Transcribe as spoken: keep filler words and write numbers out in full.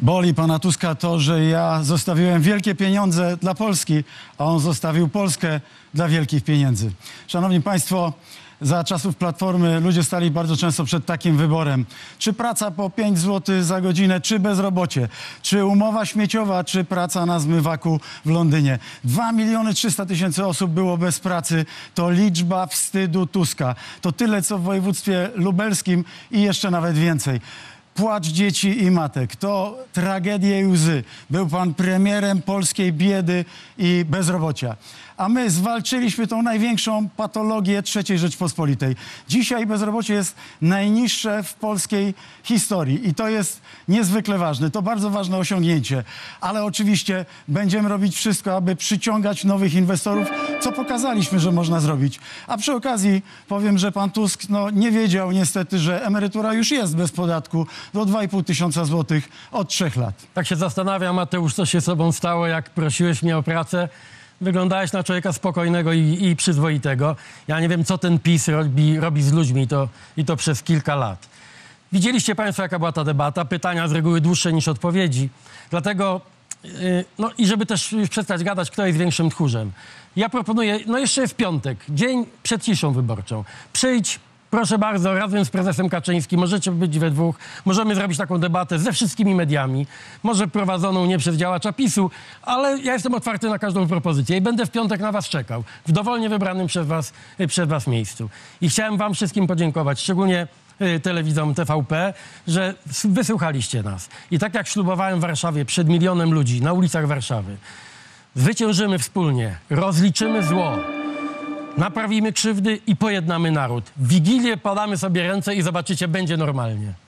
Boli pana Tuska to, że ja zostawiłem wielkie pieniądze dla Polski, a on zostawił Polskę dla wielkich pieniędzy. Szanowni państwo, za czasów Platformy ludzie stali bardzo często przed takim wyborem. Czy praca po pięć złotych za godzinę, czy bezrobocie? Czy umowa śmieciowa, czy praca na zmywaku w Londynie? dwa miliony trzysta tysięcy osób było bez pracy. To liczba wstydu Tuska. To tyle, co w województwie lubelskim i jeszcze nawet więcej. Płacz dzieci i matek. To tragedie i łzy. Był pan premierem polskiej biedy i bezrobocia. A my zwalczyliśmy tą największą patologię trzeciej Rzeczpospolitej. Dzisiaj bezrobocie jest najniższe w polskiej historii i to jest niezwykle ważne. To bardzo ważne osiągnięcie. Ale oczywiście będziemy robić wszystko, aby przyciągać nowych inwestorów, co pokazaliśmy, że można zrobić. A przy okazji powiem, że pan Tusk no, nie wiedział niestety, że emerytura już jest bez podatku do dwa i pół tysiąca złotych od trzech lat. Tak się zastanawiam, Mateusz, co się z tobą stało, jak prosiłeś mnie o pracę. Wyglądałeś na człowieka spokojnego i, i przyzwoitego. Ja nie wiem, co ten PiS robi, robi z ludźmi i to, i to przez kilka lat. Widzieliście państwo, jaka była ta debata. Pytania z reguły dłuższe niż odpowiedzi. Dlatego, yy, no i żeby też już przestać gadać, kto jest większym tchórzem. Ja proponuję, no jeszcze jest piątek, dzień przed ciszą wyborczą. Przyjdź, proszę bardzo, razem z prezesem Kaczyńskim, możecie być we dwóch, możemy zrobić taką debatę ze wszystkimi mediami, może prowadzoną nie przez działacza PiSu, ale ja jestem otwarty na każdą propozycję i będę w piątek na was czekał, w dowolnie wybranym przez was, przez was miejscu. I chciałem wam wszystkim podziękować, szczególnie y, telewidzom T V P, że wysłuchaliście nas. I tak jak ślubowałem w Warszawie przed milionem ludzi na ulicach Warszawy, zwyciężymy wspólnie, rozliczymy zło, naprawimy krzywdy i pojednamy naród. W Wigilię podamy sobie ręce i zobaczycie, będzie normalnie.